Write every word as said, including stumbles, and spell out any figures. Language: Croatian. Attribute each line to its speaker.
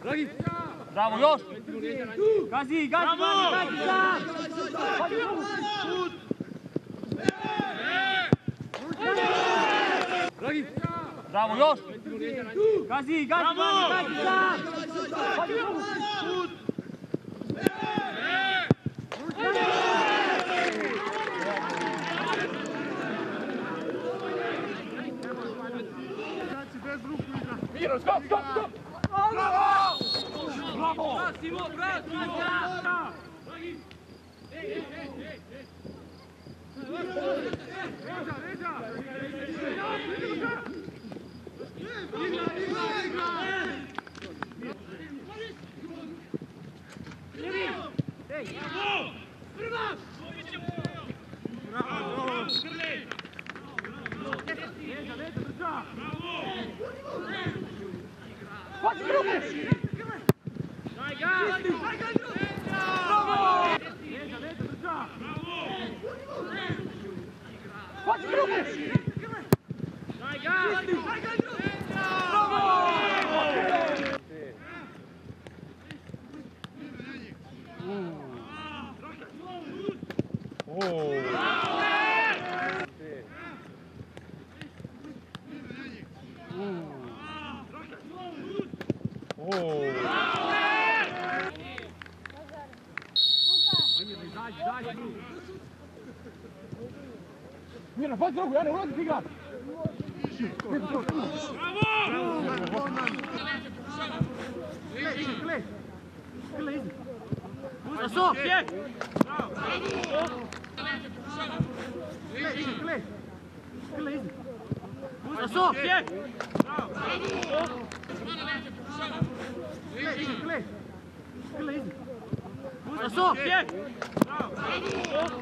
Speaker 1: Bravo, još! Gazi, gazi, gazi, gazi! Bravo, još! Gazi, gazi, gazi, gazi! Miro, stop, stop, stop! Bravo! Bravo! Bravo, bravo! Ej, ej, ej, ej! Ređa, ređa! Igra, igra, igra! Ej! Bravo! Prva! Bravo! Grli! Ređa, ređa, drža! Bravo! Hvala druge! Daj ga! Daj ga! Bravo! Ređa, ređa, drža! Bravo! Hvala druge! Daj ga! Daj ga! Bravo! Mira, faz drugu, ja ne ulazi ti igrati! Bravo! Gle, gle! Gle, izi! Bravo! Gle, gle! Gle, izi! Bravo! Gle, gle! Gle, izi! Bravo!